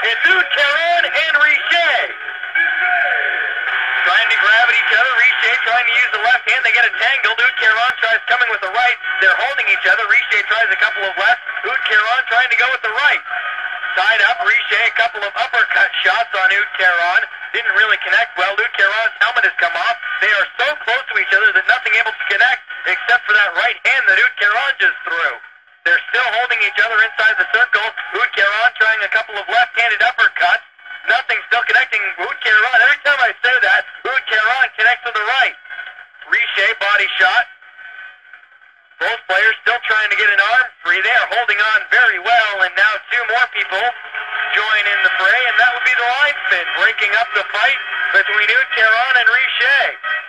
It's Oud-Caron and Richer. Trying to grab at each other. Richer trying to use the left hand. They get a tangled. Oud-Caron tries coming with the right. They're holding each other. Richer tries a couple of left. Oud-Caron trying to go with the right. Tied up. Richer a couple of uppercut shots on Oud-Caron. Didn't really connect well. Oud-Caron's helmet has come off. They are so close to each other that nothing able to connect except for that right hand that Oud-Caron just threw. They're still holding each other inside the circle. Oud-Caron trying a couple of left-handed uppercuts. Nothing still connecting. Oud-Caron, every time I say that, Oud-Caron connects to the right. Richer body shot. Both players still trying to get an arm free. They are holding on very well, and now two more people join in the fray, and that would be the line spin, breaking up the fight between Oud-Caron and Richer.